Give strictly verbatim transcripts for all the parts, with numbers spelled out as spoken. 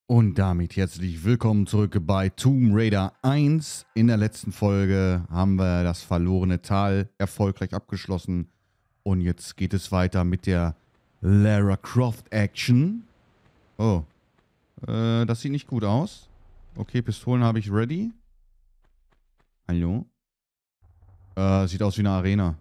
Und damit herzlich willkommen zurück bei Tomb Raider eins. In der letzten Folge haben wir das verlorene Tal erfolgreich abgeschlossen. Und jetzt geht es weiter mit der Lara Croft Action. Oh, äh, das sieht nicht gut aus. Okay, Pistolen habe ich ready. Hallo? Äh, sieht aus wie eine Arena.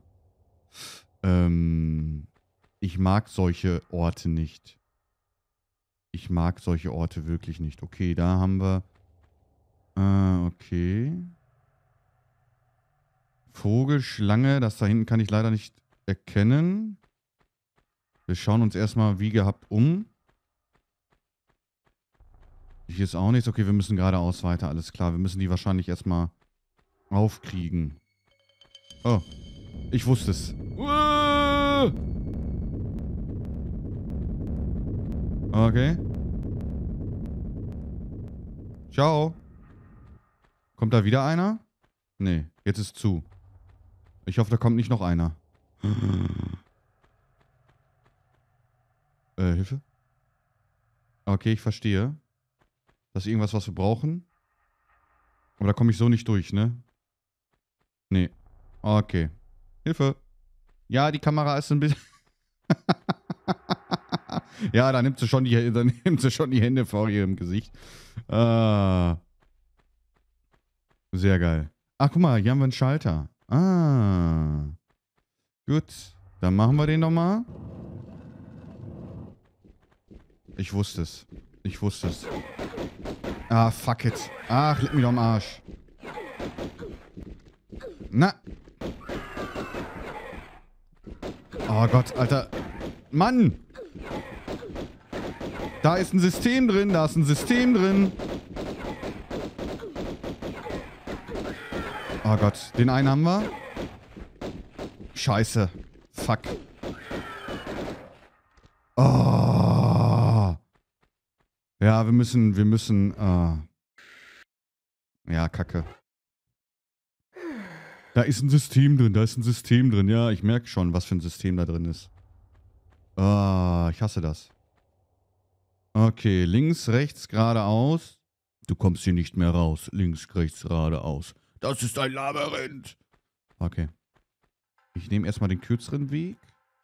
Ähm, ich mag solche Orte nicht. Ich mag solche Orte wirklich nicht. Okay, da haben wir... Äh, okay. Vogelschlange, das da hinten kann ich leider nicht erkennen. Wir schauen uns erstmal wie gehabt um. Hier ist auch nichts. Okay, wir müssen geradeaus weiter, alles klar. Wir müssen die wahrscheinlich erstmal aufkriegen. Oh, ich wusste es. Okay. Ciao. Kommt da wieder einer? Nee, jetzt ist zu. Ich hoffe, da kommt nicht noch einer. Äh, Hilfe? Okay, ich verstehe. Das ist irgendwas, was wir brauchen. Aber da komme ich so nicht durch, ne? Nee. Okay. Hilfe. Ja, die Kamera ist ein bisschen... Ja, da nimmt sie schon die, dann nimmt sie schon die Hände vor ihrem Gesicht. Ah. Sehr geil. Ach, guck mal, hier haben wir einen Schalter. Ah. Gut. Dann machen wir den nochmal. Ich wusste es. Ich wusste es. Ah, fuck it. Ach, leck mich doch am Arsch. Na. Oh Gott, Alter. Mann. Da ist ein System drin. Da ist ein System drin. Oh Gott. Den einen haben wir. Scheiße. Fuck. Oh. Ja, wir müssen, wir müssen, uh. Ja, Kacke. Da ist ein System drin, da ist ein System drin. Ja, ich merke schon, was für ein System da drin ist. Ah, ich hasse das. Okay, links, rechts, geradeaus. Du kommst hier nicht mehr raus. Links, rechts, geradeaus. Das ist ein Labyrinth. Okay. Ich nehme erstmal den kürzeren Weg.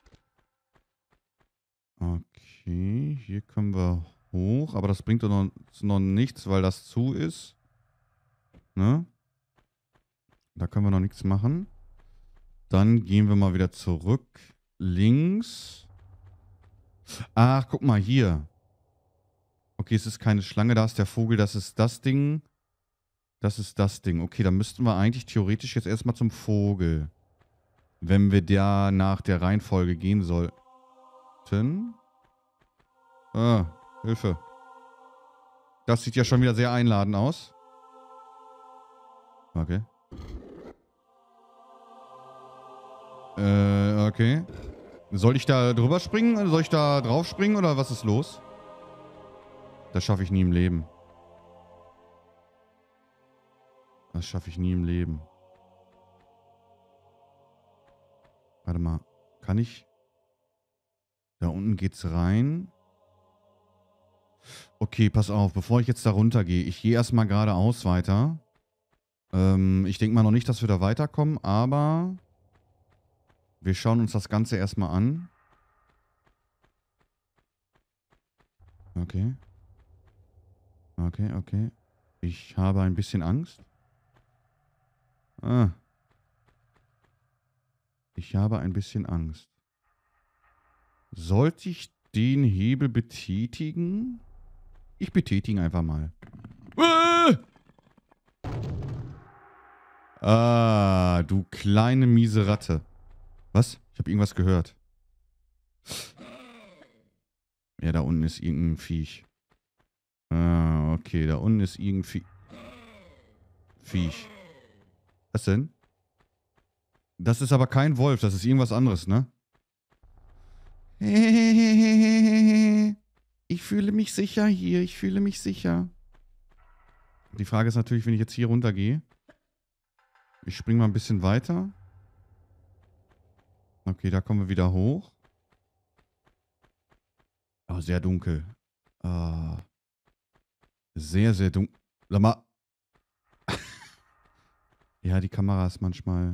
Okay, hier können wir hoch. Aber das bringt uns noch nichts, weil das zu ist. Ne? Da können wir noch nichts machen. Dann gehen wir mal wieder zurück. Links. Ach, guck mal, hier. Okay, es ist keine Schlange, da ist der Vogel, das ist das Ding. Das ist das Ding. Okay, dann müssten wir eigentlich theoretisch jetzt erstmal zum Vogel. Wenn wir da nach der Reihenfolge gehen sollten. Ah, Hilfe. Das sieht ja schon wieder sehr einladend aus. Okay. Äh, okay. Soll ich da drüber springen? Soll ich da drauf springen oder was ist los? Das schaffe ich nie im Leben. Das schaffe ich nie im Leben. Warte mal. Kann ich... Da unten geht's rein. Okay, pass auf. Bevor ich jetzt da runter gehe. Ich gehe erstmal geradeaus weiter. Ähm, ich denke mal noch nicht, dass wir da weiterkommen, aber... Wir schauen uns das Ganze erstmal an. Okay. Okay, okay. Ich habe ein bisschen Angst. Ah. Ich habe ein bisschen Angst. Sollte ich den Hebel betätigen? Ich betätige einfach mal. Ah, du kleine miese Ratte. Was? Ich habe irgendwas gehört. Ja, da unten ist irgendein Viech. Ah, okay, da unten ist irgendwie... Viech. Was denn? Das ist aber kein Wolf, das ist irgendwas anderes, ne? Ich fühle mich sicher hier, ich fühle mich sicher. Die Frage ist natürlich, wenn ich jetzt hier runter gehe. Ich springe mal ein bisschen weiter. Okay, da kommen wir wieder hoch. Oh, sehr dunkel. Ah. Sehr, sehr dunkel. Sag mal. Ja, die Kamera ist manchmal...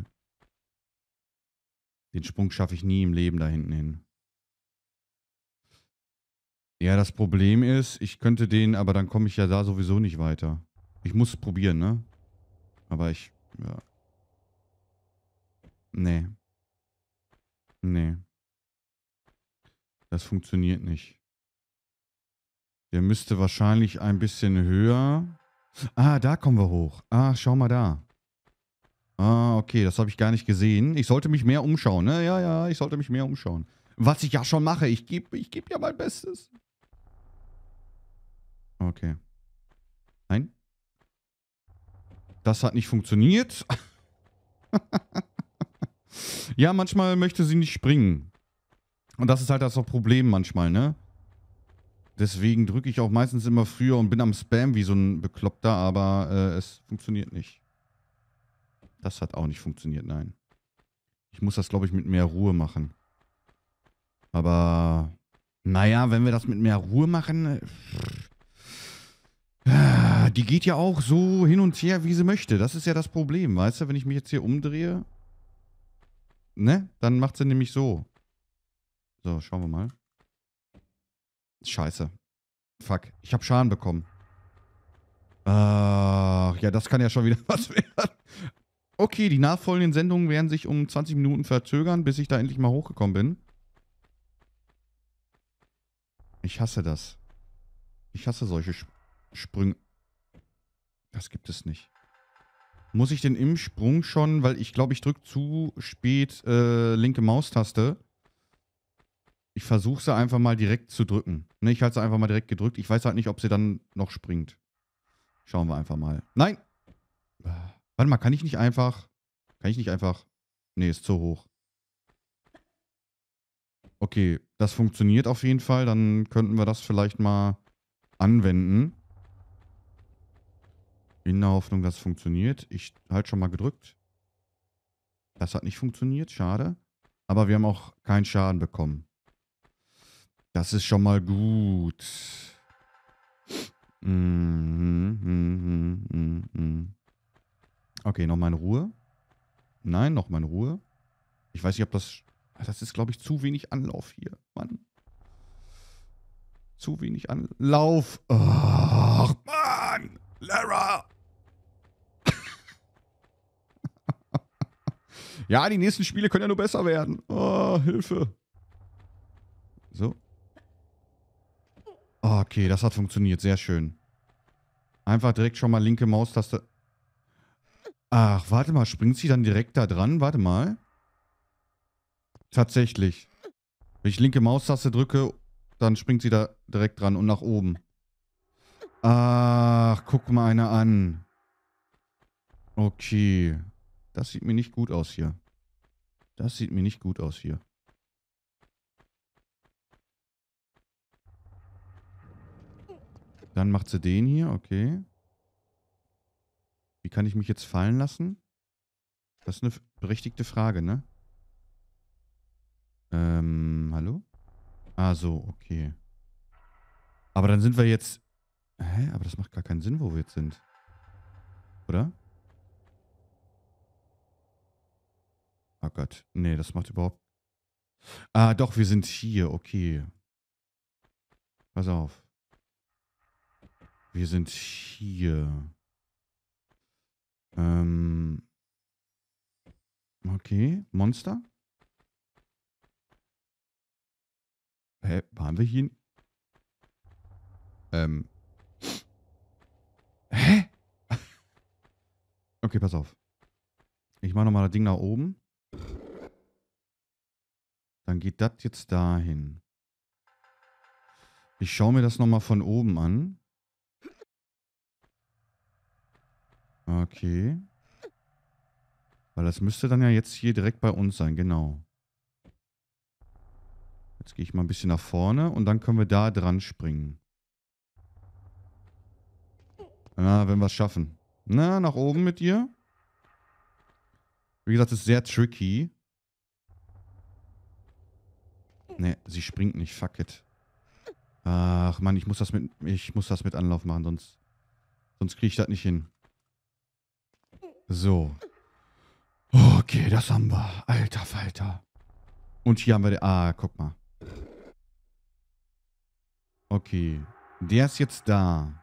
Den Sprung schaffe ich nie im Leben da hinten hin. Ja, das Problem ist, ich könnte den, aber dann komme ich ja da sowieso nicht weiter. Ich muss es probieren, ne? Aber ich... Ja. Nee. Nee. Das funktioniert nicht. Der müsste wahrscheinlich ein bisschen höher... Ah, da kommen wir hoch. Ah, schau mal da. Ah, okay, das habe ich gar nicht gesehen. Ich sollte mich mehr umschauen, ne? Ja, ja, ich sollte mich mehr umschauen. Was ich ja schon mache. Ich gebe ich geb ja mein Bestes. Okay. Nein. Das hat nicht funktioniert. Ja, manchmal möchte sie nicht springen. Und das ist halt das Problem manchmal, ne? Deswegen drücke ich auch meistens immer früher und bin am Spam wie so ein Bekloppter, aber äh, es funktioniert nicht. Das hat auch nicht funktioniert, nein. Ich muss das, glaube ich, mit mehr Ruhe machen. Aber, naja, wenn wir das mit mehr Ruhe machen... Äh, die geht ja auch so hin und her, wie sie möchte. Das ist ja das Problem, weißt du? Wenn ich mich jetzt hier umdrehe, ne? Dann macht sie nämlich so. So, schauen wir mal. Scheiße. Fuck, ich habe Schaden bekommen. Ach, ja, das kann ja schon wieder was werden. Okay, die nachfolgenden Sendungen werden sich um zwanzig Minuten verzögern, bis ich da endlich mal hochgekommen bin. Ich hasse das. Ich hasse solche Sp Sprünge. Das gibt es nicht. Muss ich denn im Sprung schon, weil ich glaube, ich drücke zu spät äh, linke Maustaste. Ich versuche sie einfach mal direkt zu drücken. Ne, ich halte sie einfach mal direkt gedrückt. Ich weiß halt nicht, ob sie dann noch springt. Schauen wir einfach mal. Nein! Warte mal, kann ich nicht einfach... Kann ich nicht einfach... Nee, ist zu hoch. Okay, das funktioniert auf jeden Fall. Dann könnten wir das vielleicht mal anwenden. In der Hoffnung, dass es funktioniert. Ich halt schon mal gedrückt. Das hat nicht funktioniert, schade. Aber wir haben auch keinen Schaden bekommen. Das ist schon mal gut. Mhm, mhm, mhm, mhm. Okay, nochmal in Ruhe. Nein, nochmal in Ruhe. Ich weiß nicht, ob das... Das ist, glaube ich, zu wenig Anlauf hier. Mann. Zu wenig Anlauf. Ach, Mann. Lara. Ja, die nächsten Spiele können ja nur besser werden. Oh, Hilfe. So. Okay, das hat funktioniert. Sehr schön. Einfach direkt schon mal linke Maustaste. Ach, warte mal. Springt sie dann direkt da dran? Warte mal. Tatsächlich. Wenn ich linke Maustaste drücke, dann springt sie da direkt dran und nach oben. Ach, guck mal einer an. Okay. Das sieht mir nicht gut aus hier. Das sieht mir nicht gut aus hier. Dann macht sie den hier, okay. Wie kann ich mich jetzt fallen lassen? Das ist eine berechtigte Frage, ne? Ähm, hallo? Ah, so, okay. Aber dann sind wir jetzt... Hä? Aber das macht gar keinen Sinn, wo wir jetzt sind. Oder? Oh Gott. Nee, das macht überhaupt... Ah, doch, wir sind hier, okay. Pass auf. Wir sind hier. Ähm... Okay, Monster? Hä, waren wir hier? Ähm. Hä? Okay, pass auf. Ich mache nochmal das Ding nach oben. Dann geht das jetzt dahin. Ich schaue mir das nochmal von oben an. Okay. Weil das müsste dann ja jetzt hier direkt bei uns sein, genau. Jetzt gehe ich mal ein bisschen nach vorne und dann können wir da dran springen. Na, wenn wir es schaffen. Na, nach oben mit dir. Wie gesagt, es ist sehr tricky. Ne, sie springt nicht. Fuck it. Ach, Mann, ich muss das mit, ich muss das mit Anlauf machen, sonst... Sonst kriege ich das nicht hin. So. Okay, das haben wir. Alter Falter. Und hier haben wir den... Ah, guck mal. Okay. Der ist jetzt da.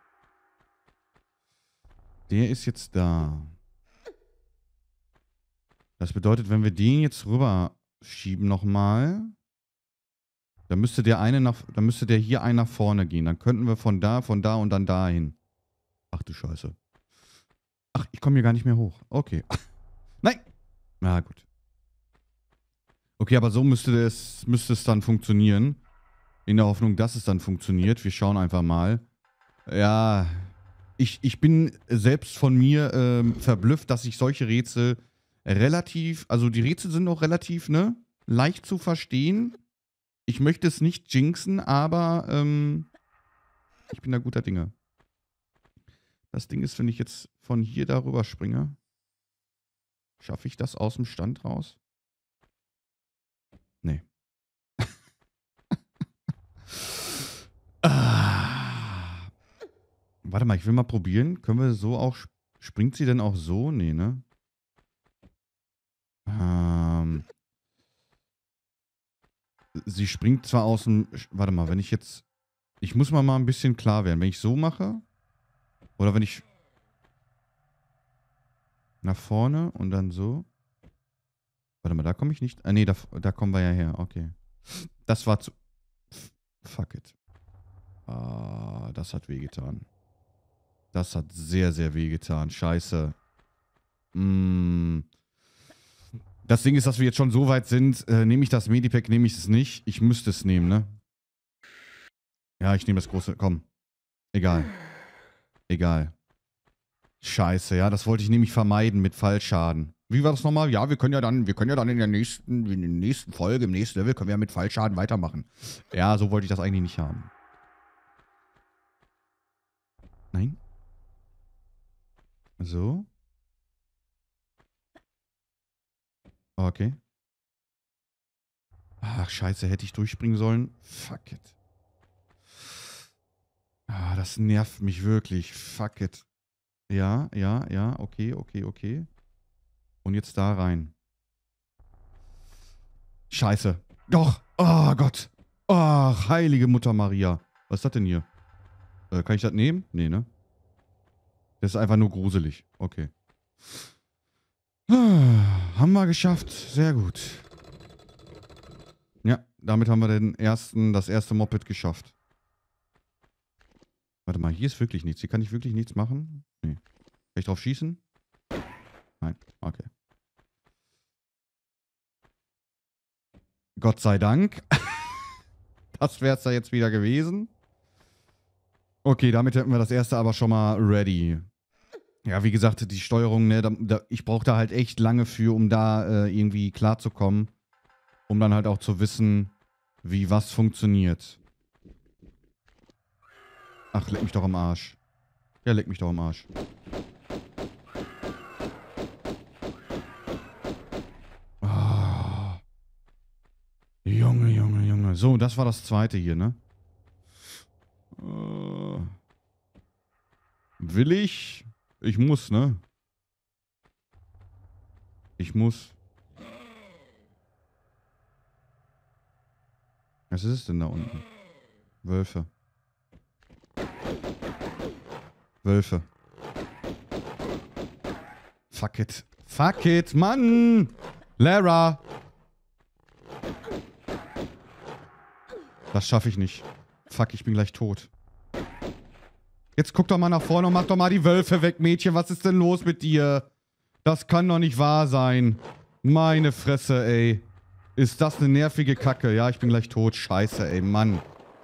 Der ist jetzt da. Das bedeutet, wenn wir den jetzt rüber schieben nochmal, dann müsste der eine nach, dann müsste der hier einen nach vorne gehen. Dann könnten wir von da, von da und dann dahin. Ach du Scheiße. Ach, ich komme hier gar nicht mehr hoch. Okay. Nein! Na gut. Okay, aber so müsste es, müsste es dann funktionieren. In der Hoffnung, dass es dann funktioniert. Wir schauen einfach mal. Ja, ich, ich bin selbst von mir ähm, verblüfft, dass ich solche Rätsel relativ, also die Rätsel sind auch relativ, ne, leicht zu verstehen. Ich möchte es nicht jinxen, aber ähm, ich bin da guter Dinge. Das Ding ist, wenn ich jetzt von hier darüber springe, schaffe ich das aus dem Stand raus? Nee. ah. Warte mal, ich will mal probieren. Können wir so auch... Springt sie denn auch so? Nee, ne? Ähm... Sie springt zwar aus dem... Warte mal, wenn ich jetzt... Ich muss mal mal ein bisschen klar werden. Wenn ich so mache... Oder wenn ich... Nach vorne und dann so... Warte mal, da komme ich nicht... Ah, nee, da, da kommen wir ja her. Okay. Das war zu... Fuck it. Ah, das hat wehgetan. Das hat sehr, sehr wehgetan. Scheiße. Mm. Das Ding ist, dass wir jetzt schon so weit sind. Äh, nehme ich das Medipack, nehme ich es nicht. Ich müsste es nehmen, ne? Ja, ich nehme das große. Komm. Egal. Egal. Scheiße, ja. Das wollte ich nämlich vermeiden mit Fallschaden. Wie war das nochmal? Ja, wir können ja dann, wir können ja dann in der nächsten, in der nächsten Folge, im nächsten Level, können wir ja mit Fallschaden weitermachen. Ja, so wollte ich das eigentlich nicht haben. Nein. So. Okay. Ach, scheiße, hätte ich durchspringen sollen? Fuck it. Ah, das nervt mich wirklich. Fuck it. Ja, ja, ja, okay, okay, okay. Und jetzt da rein. Scheiße. Doch. Oh Gott. Ach, heilige Mutter Maria. Was ist das denn hier? Äh, kann ich das nehmen? Nee, ne? Das ist einfach nur gruselig. Okay. Ah, haben wir geschafft. Sehr gut. Ja, damit haben wir den ersten, das erste Moped geschafft. Warte mal, hier ist wirklich nichts. Hier kann ich wirklich nichts machen? Nee. Kann ich drauf schießen? Nein. Okay. Gott sei Dank. Das wäre es da jetzt wieder gewesen. Okay, damit hätten wir das erste aber schon mal ready. Ja, wie gesagt, die Steuerung, ne, da, da, ich brauche da halt echt lange für, um da äh, irgendwie klarzukommen. Um dann halt auch zu wissen, wie was funktioniert. Ach, leck mich doch am Arsch. Ja, leck mich doch am Arsch. Oh. Junge, Junge, Junge. So, das war das zweite hier, ne? Uh. Will ich? Ich muss, ne? Ich muss. Was ist es denn da unten? Wölfe. Wölfe. Fuck it. Fuck it, Mann! Lara! Das schaffe ich nicht. Fuck, ich bin gleich tot. Jetzt guck doch mal nach vorne und mach doch mal die Wölfe weg, Mädchen. Was ist denn los mit dir? Das kann doch nicht wahr sein. Meine Fresse, ey. Ist das eine nervige Kacke? Ja, ich bin gleich tot. Scheiße, ey, Mann.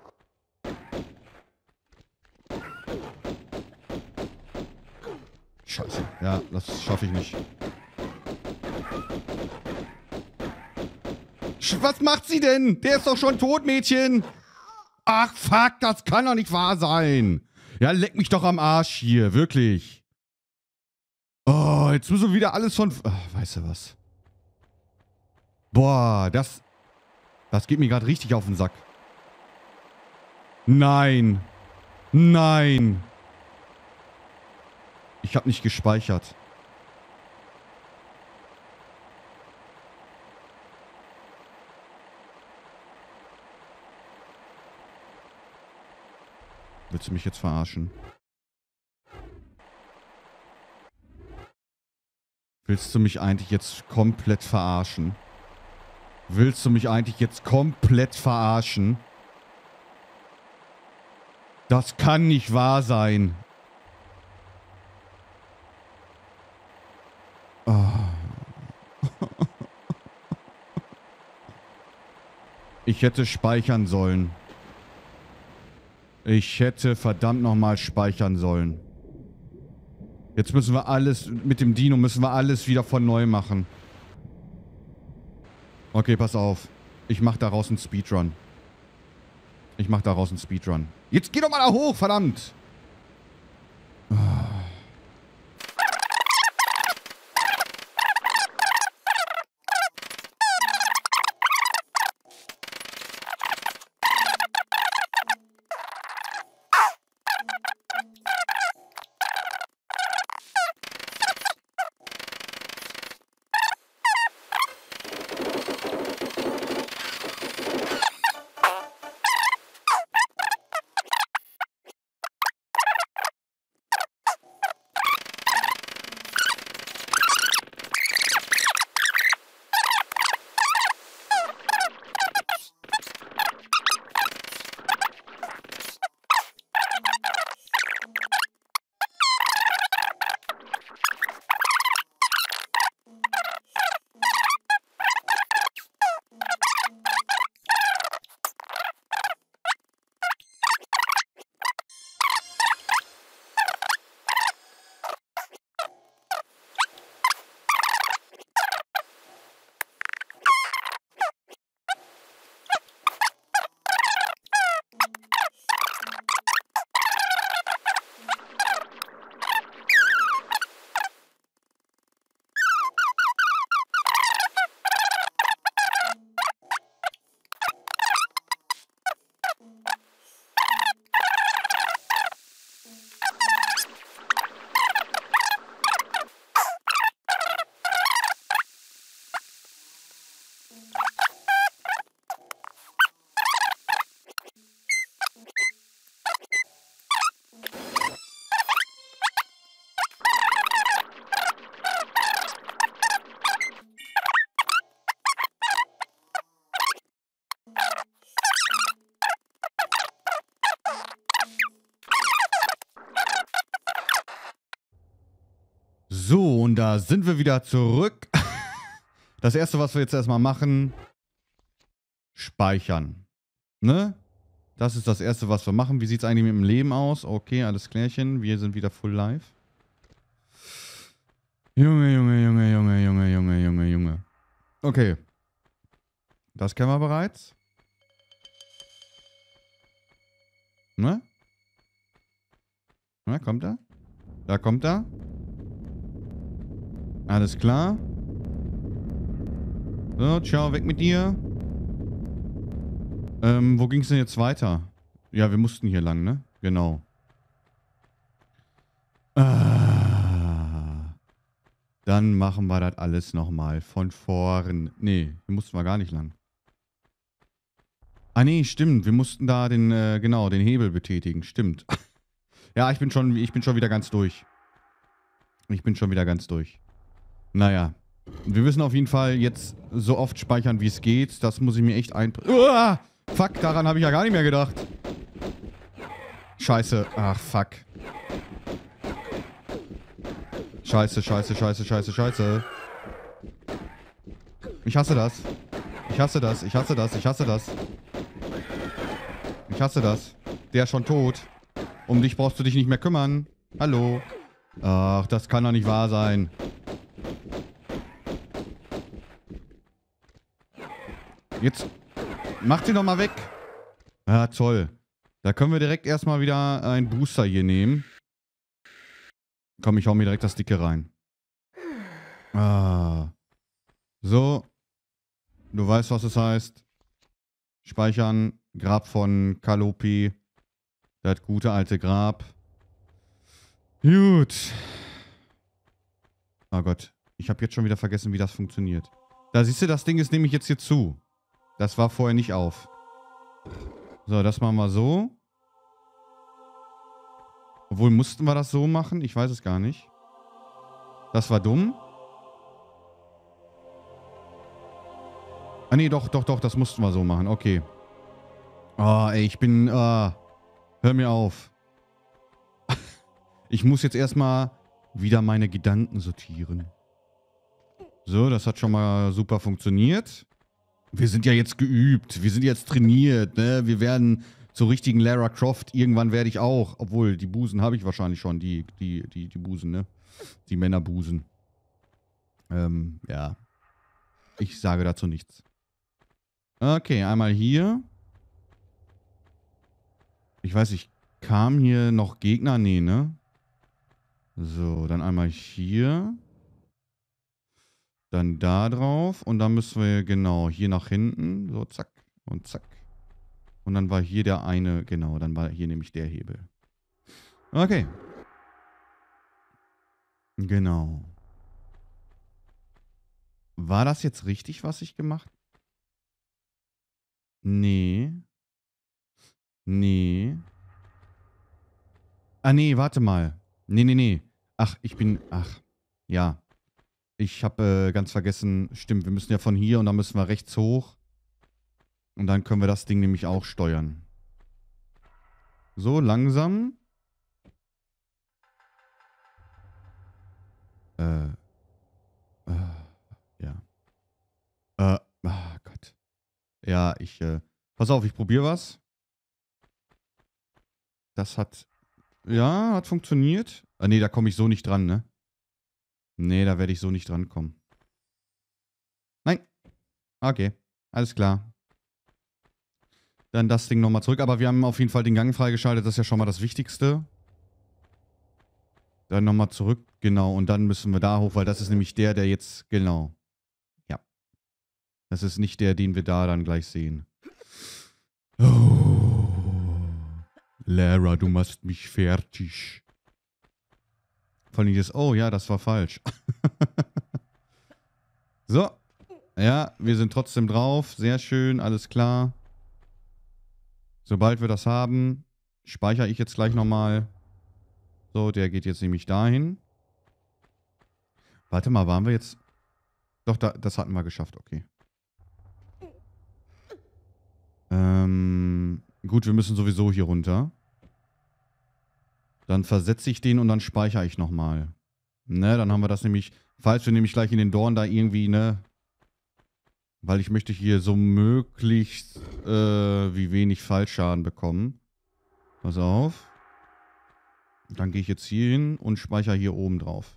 Scheiße. Ja, das schaffe ich nicht. Was macht sie denn? Der ist doch schon tot, Mädchen. Ach, fuck, das kann doch nicht wahr sein. Ja, leck mich doch am Arsch hier, wirklich. Oh, jetzt müssen wir wieder alles von... Ach, weißt du was? Boah, das... Das geht mir gerade richtig auf den Sack. Nein. Nein. Ich habe nicht gespeichert. Willst du mich jetzt verarschen? Willst du mich eigentlich jetzt komplett verarschen? Willst du mich eigentlich jetzt komplett verarschen? Das kann nicht wahr sein. Oh. Ich hätte speichern sollen. Ich hätte verdammt nochmal speichern sollen. Jetzt müssen wir alles, mit dem Dino müssen wir alles wieder von neu machen. Okay, pass auf. Ich mach daraus einen Speedrun. Ich mach daraus einen Speedrun. Jetzt geh doch mal da hoch, verdammt! Oh. So, und da sind wir wieder zurück. Das erste, was wir jetzt erstmal machen, speichern. Ne? Das ist das erste, was wir machen. Wie sieht es eigentlich mit dem Leben aus? Okay, alles klärchen. Wir sind wieder full live. Junge, Junge, Junge, Junge, Junge, Junge, Junge, Junge. Okay. Das kennen wir bereits. Ne? Na, kommt er? Da kommt er. Alles klar. So, ciao, weg mit dir. Ähm, wo ging es denn jetzt weiter? Ja, wir mussten hier lang, ne? Genau. Ah, dann machen wir das alles nochmal von vorn. Nee, hier mussten wir gar nicht lang. Ah, nee, stimmt. Wir mussten da den, äh, genau, den Hebel betätigen. Stimmt. Ja, ich bin schon, ich bin schon wieder ganz durch. Ich bin schon wieder ganz durch. Naja. Wir müssen auf jeden Fall jetzt so oft speichern, wie es geht. Das muss ich mir echt ein... Uah! Fuck, daran habe ich ja gar nicht mehr gedacht. Scheiße. Ach, fuck. Scheiße, scheiße, scheiße, scheiße, scheiße. Ich hasse das. Ich hasse das, ich hasse das, ich hasse das. Ich hasse das. Der ist schon tot. Um dich brauchst du dich nicht mehr kümmern. Hallo. Ach, das kann doch nicht wahr sein. Jetzt macht sie doch mal weg. Ja, toll. Da können wir direkt erstmal wieder einen Booster hier nehmen. Komm, ich hau mir direkt das Dicke rein. Ah. So. Du weißt, was es heißt. Speichern. Grab von Kalopi. Das gute alte Grab. Gut. Oh Gott. Ich habe jetzt schon wieder vergessen, wie das funktioniert. Da siehst du, das Ding ist nämlich jetzt hier zu. Das war vorher nicht auf. So, das machen wir so. Obwohl, mussten wir das so machen? Ich weiß es gar nicht. Das war dumm. Ah, nee, doch, doch, doch, das mussten wir so machen. Okay. Oh, ey, ich bin, äh, hör mir auf. Ich muss jetzt erstmal wieder meine Gedanken sortieren. So, das hat schon mal super funktioniert. Wir sind ja jetzt geübt. Wir sind jetzt trainiert, ne? Wir werden zur richtigen Lara Croft. Irgendwann werde ich auch. Obwohl, die Busen habe ich wahrscheinlich schon. Die, die, die, die Busen, ne? Die Männerbusen. Ähm, ja. Ich sage dazu nichts. Okay, einmal hier. Ich weiß nicht, kam hier noch Gegner? Nee, ne? So, dann einmal hier. Dann da drauf. Und dann müssen wir genau hier nach hinten. So, zack und zack. Und dann war hier der eine, genau, dann war hier nämlich der Hebel. Okay. Genau. War das jetzt richtig, was ich gemacht habe? Nee. Nee. Ah, nee, warte mal. Nee, nee, nee. Ach, ich bin, ach, ja. Ich habe äh, ganz vergessen, stimmt, wir müssen ja von hier und dann müssen wir rechts hoch. Und dann können wir das Ding nämlich auch steuern. So, langsam. Äh. äh ja. Äh, ah Gott. Ja, ich, äh, pass auf, ich probiere was. Das hat, ja, hat funktioniert. Ah, nee, da komme ich so nicht dran, ne? Nee, da werde ich so nicht drankommen. Nein. Okay, alles klar. Dann das Ding nochmal zurück. Aber wir haben auf jeden Fall den Gang freigeschaltet. Das ist ja schon mal das Wichtigste. Dann nochmal zurück. Genau. Und dann müssen wir da hoch, weil das ist nämlich der, der jetzt, genau. Ja. Das ist nicht der, den wir da dann gleich sehen. Oh. Lara, du machst mich fertig. Vor allem das, oh ja, das war falsch. So. Ja, wir sind trotzdem drauf. Sehr schön, alles klar. Sobald wir das haben, speichere ich jetzt gleich nochmal. So, der geht jetzt nämlich dahin. Warte mal, waren wir jetzt... Doch, da, das hatten wir geschafft, okay. Ähm, gut, wir müssen sowieso hier runter. Dann versetze ich den und dann speichere ich nochmal. Ne, dann haben wir das nämlich... Falls wir nämlich gleich in den Dorn da irgendwie, ne... Weil ich möchte hier so möglichst äh, wie wenig Fallschaden bekommen. Pass auf. Dann gehe ich jetzt hier hin und speichere hier oben drauf.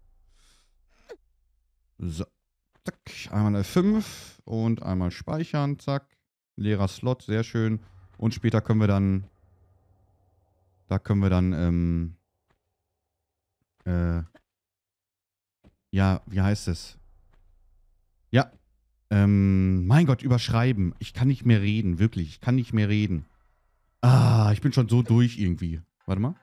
So. Zack. Einmal F fünf und einmal speichern. Zack. Leerer Slot. Sehr schön. Und später können wir dann... Da können wir dann, ähm... Äh... Ja, wie heißt es? Ja. Ähm, mein Gott, überschreiben. Ich kann nicht mehr reden, wirklich. Ich kann nicht mehr reden. Ah, ich bin schon so durch irgendwie. Warte mal.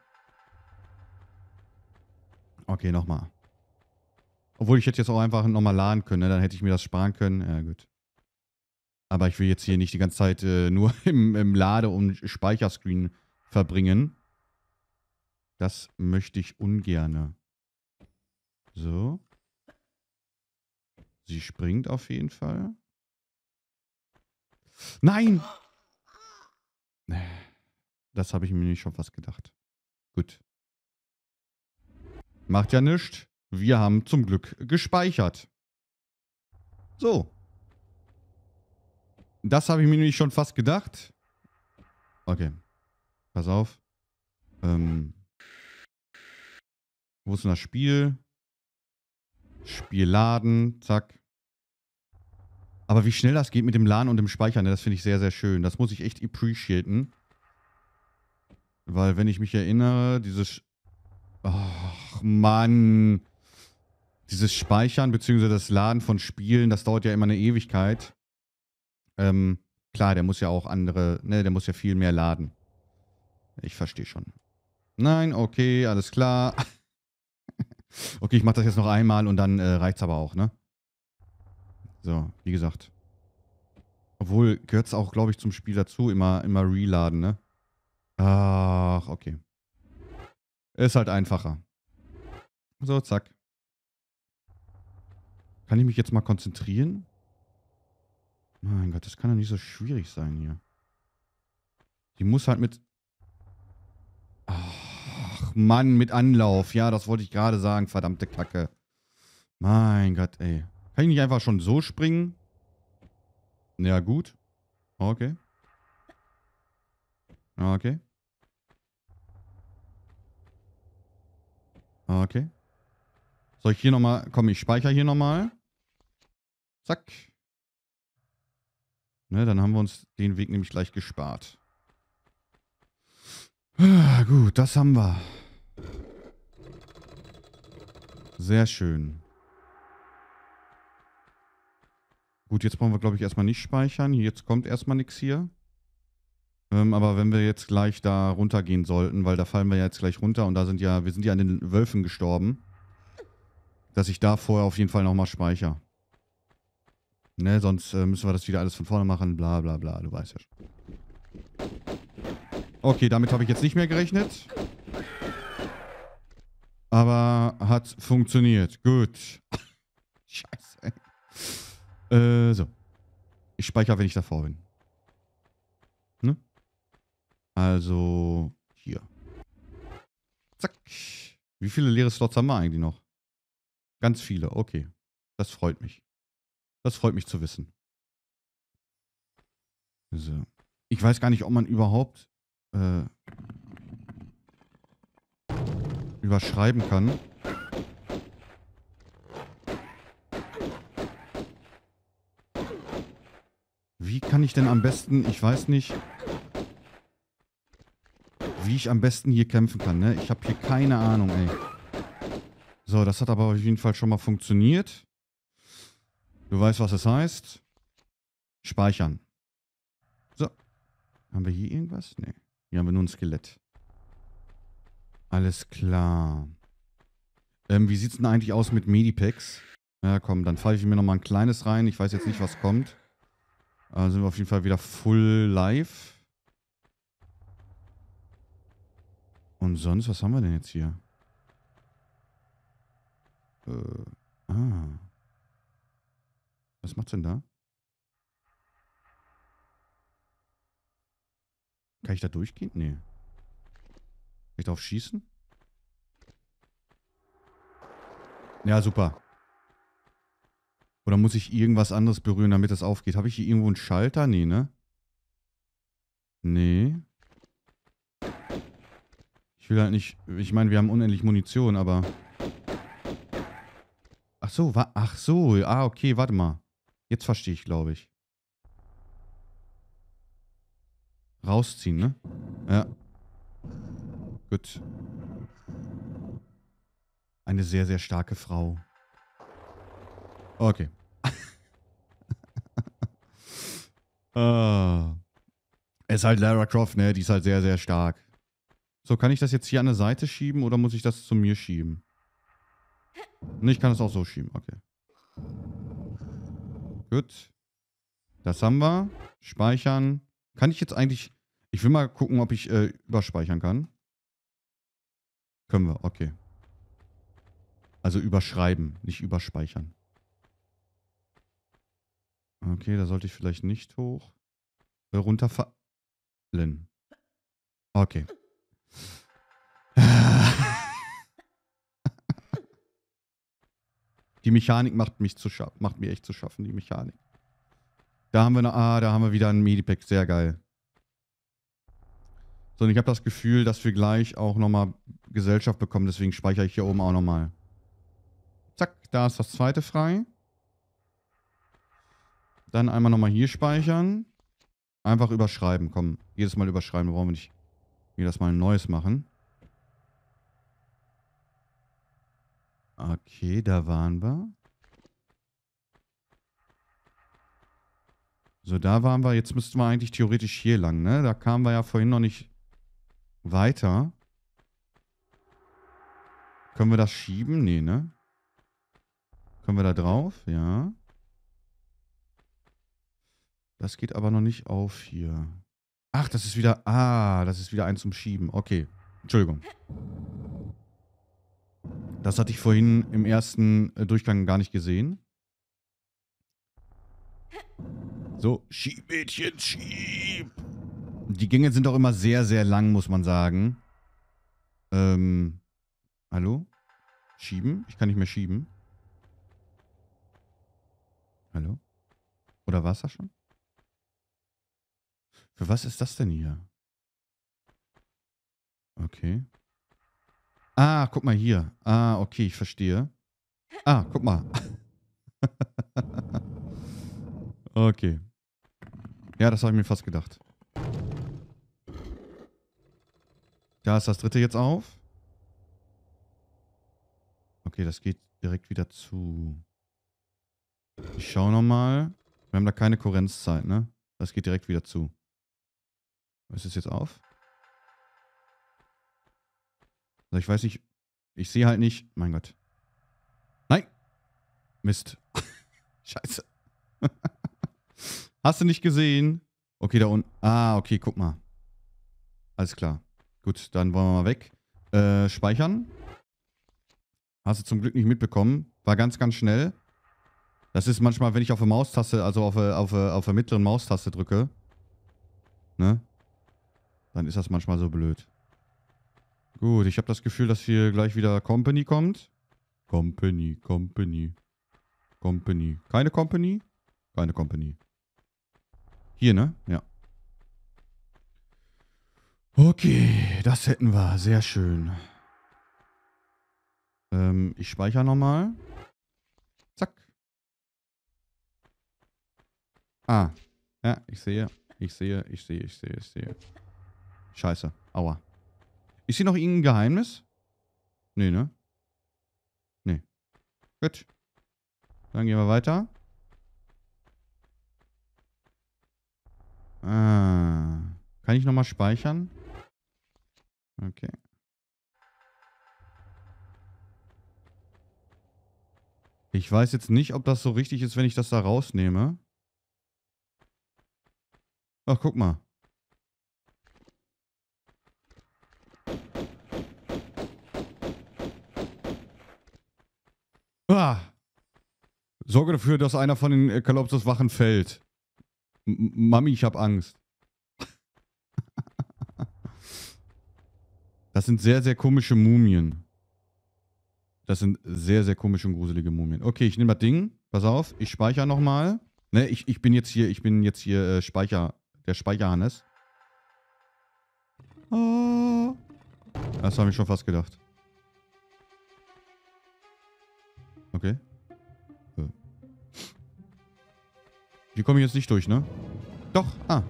Okay, nochmal. Obwohl ich hätte jetzt auch einfach nochmal laden können, ne? Dann hätte ich mir das sparen können. Ja, gut. Aber ich will jetzt hier nicht die ganze Zeit äh, nur im, im Lade- und Speicherscreen verbringen. Das möchte ich ungerne. So. Sie springt auf jeden Fall. Nein! Das habe ich mir nicht schon fast gedacht. Gut. Macht ja nichts. Wir haben zum Glück gespeichert. So. Das habe ich mir nämlich schon fast gedacht. Okay. Pass auf. Ähm. Wo ist denn das Spiel? Spiel laden. Zack. Aber wie schnell das geht mit dem Laden und dem Speichern, das finde ich sehr, sehr schön. Das muss ich echt appreciaten. Weil, wenn ich mich erinnere, dieses... Ach, Mann. Dieses Speichern bzw. das Laden von Spielen, das dauert ja immer eine Ewigkeit. Ähm, klar, der muss ja auch andere... Ne, der muss ja viel mehr laden. Ich verstehe schon. Nein, okay, alles klar. Okay, ich mache das jetzt noch einmal und dann äh, reicht's aber auch, ne? So, wie gesagt. Obwohl, gehört's auch, glaube ich, zum Spiel dazu, immer, immer reladen, ne? Ach, okay. Ist halt einfacher. So, zack. Kann ich mich jetzt mal konzentrieren? Mein Gott, das kann doch nicht so schwierig sein hier. Die muss halt mit... Ach, Mann, mit Anlauf. Ja, das wollte ich gerade sagen. Verdammte Kacke. Mein Gott, ey. Kann ich nicht einfach schon so springen? Ja, gut. Okay. Okay. Okay. Soll ich hier nochmal... Komm, ich speichere hier nochmal. Zack. Ne, dann haben wir uns den Weg nämlich gleich gespart. Ah, gut, das haben wir. Sehr schön. Gut, jetzt brauchen wir, glaube ich, erstmal nicht speichern. Jetzt kommt erstmal nichts hier. Ähm, aber wenn wir jetzt gleich da runtergehen sollten, weil da fallen wir ja jetzt gleich runter und da sind ja, wir sind ja an den Wölfen gestorben, dass ich da vorher auf jeden Fall nochmal speichere. Ne, sonst äh, müssen wir das wieder alles von vorne machen, bla bla bla, du weißt ja schon. Okay, damit habe ich jetzt nicht mehr gerechnet. Aber hat funktioniert. Gut. Scheiße. Äh, so. Ich speichere, wenn ich davor bin. Ne? Also, hier. Zack. Wie viele leere Slots haben wir eigentlich noch? Ganz viele, okay. Das freut mich. Das freut mich zu wissen. So. Ich weiß gar nicht, ob man überhaupt äh, überschreiben kann. Wie kann ich denn am besten, ich weiß nicht, wie ich am besten hier kämpfen kann, ne? Ich habe hier keine Ahnung, ey. So, das hat aber auf jeden Fall schon mal funktioniert. Du weißt, was es heißt. Speichern. So. Haben wir hier irgendwas? Nee. Hier haben wir nur ein Skelett. Alles klar. Ähm, wie sieht's denn eigentlich aus mit Medipacks? Ja, komm, dann pfeife ich mir nochmal ein kleines rein. Ich weiß jetzt nicht, was kommt. Also sind wir auf jeden Fall wieder full live. Und sonst, was haben wir denn jetzt hier? Äh, ah. Was macht's denn da? Kann ich da durchgehen? Nee. Kann ich drauf schießen? Ja, super. Oder muss ich irgendwas anderes berühren, damit das aufgeht? Habe ich hier irgendwo einen Schalter? Nee, ne? Nee. Ich will halt nicht... Ich meine, wir haben unendlich Munition, aber... Ach so, wa ach so. Ah, okay, warte mal. Jetzt verstehe ich, glaube ich. Rausziehen, ne? Ja. Gut. Eine sehr, sehr starke Frau. Okay. uh. Es ist halt Lara Croft, ne? Die ist halt sehr, sehr stark. So, kann ich das jetzt hier an der Seite schieben oder muss ich das zu mir schieben? Ne, ich kann das auch so schieben. Okay. Gut. Das haben wir. Speichern. Kann ich jetzt eigentlich... Ich will mal gucken, ob ich äh, überspeichern kann. Können wir, okay. Also überschreiben, nicht überspeichern. Okay, da sollte ich vielleicht nicht hoch. Äh, runterfallen. Okay. Die Mechanik macht mich zu schaffen, macht mir echt zu schaffen, die Mechanik. Da haben wir eine, ah, da haben wir wieder ein Medipack, sehr geil. So, und ich habe das Gefühl, dass wir gleich auch nochmal Gesellschaft bekommen, deswegen speichere ich hier oben auch nochmal. Zack, da ist das zweite frei. Dann einmal nochmal hier speichern. Einfach überschreiben, komm. Jedes Mal überschreiben, da brauchen wir nicht jedes Mal ein neues machen. Okay, da waren wir. So, da waren wir. Jetzt müssten wir eigentlich theoretisch hier lang, ne? Da kamen wir ja vorhin noch nicht weiter. Können wir das schieben? Nee, ne? Können wir da drauf? Ja. Das geht aber noch nicht auf hier. Ach, das ist wieder... Ah, das ist wieder ein zum Schieben. Okay. Entschuldigung. Das hatte ich vorhin im ersten Durchgang gar nicht gesehen. So, schieb, Mädchen, schieb. Die Gänge sind auch immer sehr, sehr lang, muss man sagen. Ähm, hallo? Schieben? Ich kann nicht mehr schieben. Hallo? Oder war es das schon? Für was ist das denn hier? Okay. Ah, guck mal hier. Ah, okay, ich verstehe. Ah, guck mal. Okay. Ja, das habe ich mir fast gedacht. Da ist das dritte jetzt auf. Okay, das geht direkt wieder zu. Ich schaue nochmal. Wir haben da keine Kohärenzzeit, ne? Das geht direkt wieder zu. Ist es jetzt auf? Also ich weiß nicht. Ich sehe halt nicht. Mein Gott. Nein! Mist. Scheiße. Hast du nicht gesehen? Okay, da unten. Ah, okay, guck mal. Alles klar. Gut, dann wollen wir mal weg. Äh, speichern. Hast du zum Glück nicht mitbekommen. War ganz, ganz schnell. Das ist manchmal, wenn ich auf der Maustaste, also auf der, auf der, auf der mittleren Maustaste drücke, ne? Dann ist das manchmal so blöd. Gut, ich habe das Gefühl, dass hier gleich wieder Company kommt. Company, Company. Company. Keine Company? Keine Company. Hier, ne? Ja. Okay, das hätten wir. Sehr schön. Ähm, ich speichere nochmal. Zack. Ah. Ja, ich sehe. Ich sehe, ich sehe, ich sehe, ich sehe. Scheiße. Aua. Ist hier noch irgendein Geheimnis? Nee, ne? Nee. Gut. Dann gehen wir weiter. Ah. Kann ich nochmal speichern? Okay. Ich weiß jetzt nicht, ob das so richtig ist, wenn ich das da rausnehme. Ach, guck mal. Ah. Sorge dafür, dass einer von den äh, Kalopsos-Wachen fällt. M Mami, ich hab Angst. Das sind sehr, sehr komische Mumien. Das sind sehr, sehr komische und gruselige Mumien. Okay, ich nehme das Ding. Pass auf, ich speichere nochmal. Ne, ich, ich bin jetzt hier, ich bin jetzt hier äh, Speicher, der Speicherhannes. Oh. Das habe ich schon fast gedacht. Okay. Äh. Hier komme ich jetzt nicht durch, ne? Doch, ah.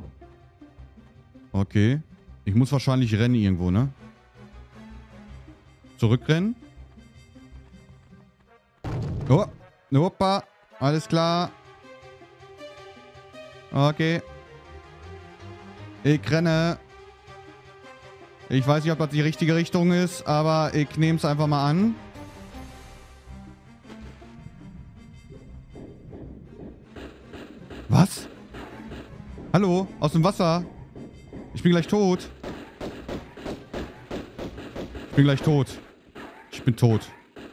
Okay. Ich muss wahrscheinlich rennen irgendwo, ne? Zurückrennen. Oh, hoppa. Alles klar. Okay. Ich renne. Ich weiß nicht, ob das die richtige Richtung ist, aber ich nehme es einfach mal an. Was? Hallo? Aus dem Wasser? Ich bin gleich tot. Ich bin gleich tot. Ich bin tot.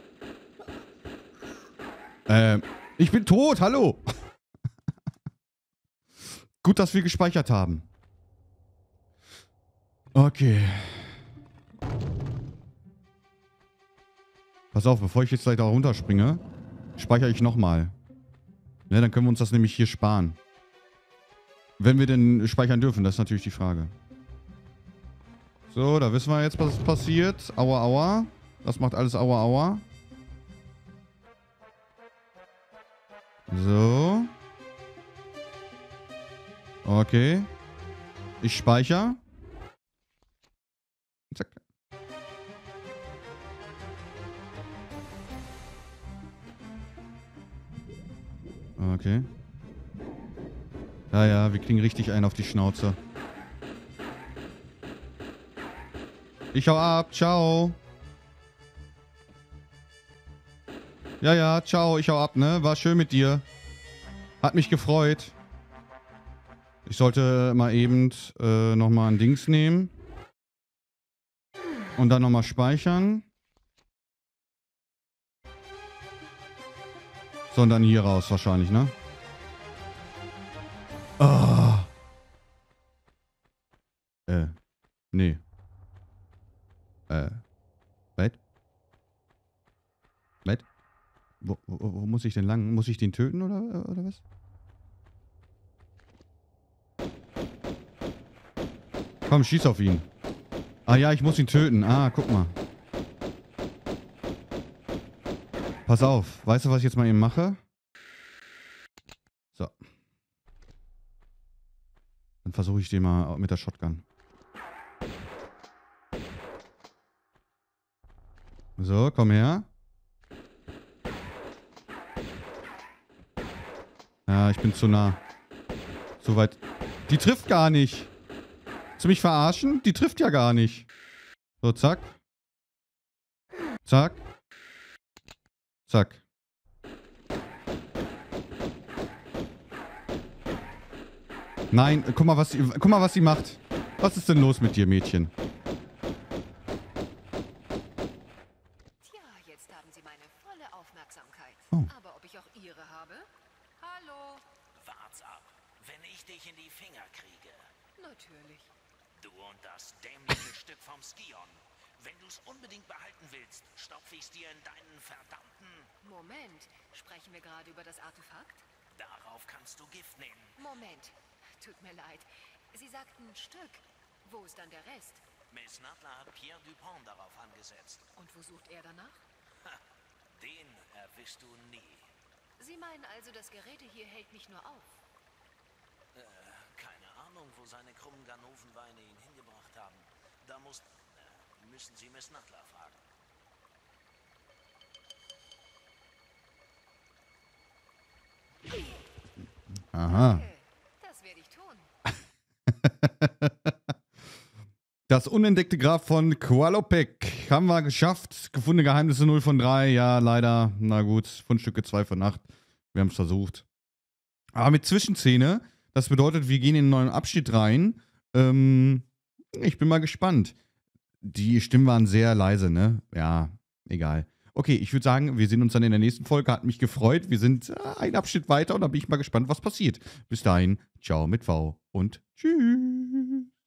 Ähm, ich bin tot, hallo. Gut, dass wir gespeichert haben. Okay. Pass auf, bevor ich jetzt gleich da runterspringe, speichere ich nochmal. Ne, dann können wir uns das nämlich hier sparen. Wenn wir denn speichern dürfen, das ist natürlich die Frage. So, da wissen wir jetzt, was passiert. Aua, aua. Das macht alles aua, aua. So. Okay. Ich speichere. Zack. Okay. Ja, ja, wir kriegen richtig einen auf die Schnauze. Ich hau ab. Ciao. Ja, ja, ciao, ich hau ab, ne? War schön mit dir. Hat mich gefreut. Ich sollte mal eben äh, nochmal ein Dings nehmen. Und dann nochmal speichern. So, und dann hier raus wahrscheinlich, ne? Ah. Äh. Nee. Äh. Was? Was? Wo, wo, wo muss ich denn lang? Muss ich den töten oder, oder was? Komm, schieß auf ihn. Ah ja, ich muss ihn töten. Ah, guck mal. Pass auf. Weißt du, was ich jetzt mal eben mache? So. Dann versuche ich den mal mit der Shotgun. So, komm her. Ja, ich bin zu nah. Zu weit. Die trifft gar nicht. Willst du mich verarschen? Die trifft ja gar nicht. So, zack. Zack. Zack. Nein, guck mal, was sie, guck mal, was sie macht. Was ist denn los mit dir, Mädchen? Tja, jetzt haben Sie meine volle Aufmerksamkeit. Oh. Aber ob ich auch Ihre habe? Hallo? Wart's ab, wenn ich dich in die Finger kriege. Natürlich. Du und das dämliche Stück vom Skion. Wenn du's unbedingt behalten willst, stopf ich's dir in deinen verdammten... Moment, sprechen wir gerade über das Artefakt? Darauf kannst du Gift nehmen. Moment, tut mir leid. Sie sagten Stück. Wo ist dann der Rest? Miss Nadler hat Pierre Dupont darauf angesetzt. Und wo sucht er danach? Ha, den erwischst du nie. Sie meinen also, das Gerede hier hält mich nur auf? Äh, keine Ahnung, wo seine krummen Ganovenbeine ihn hingebracht haben. Da muss... Äh, müssen Sie Miss Nadler fragen. Aha. Okay, das werde ich tun. Das unentdeckte Grab von Qualopec. Haben wir geschafft. Gefundene Geheimnisse null von drei. Ja, leider. Na gut. Fundstücke zwei von acht. Wir haben es versucht. Aber mit Zwischenszene. Das bedeutet, wir gehen in einen neuen Abschnitt rein. Ähm, ich bin mal gespannt. Die Stimmen waren sehr leise, ne? Ja, egal. Okay, ich würde sagen, wir sehen uns dann in der nächsten Folge. Hat mich gefreut. Wir sind äh, einen Abschnitt weiter und da bin ich mal gespannt, was passiert. Bis dahin, ciao mit V und tschüss.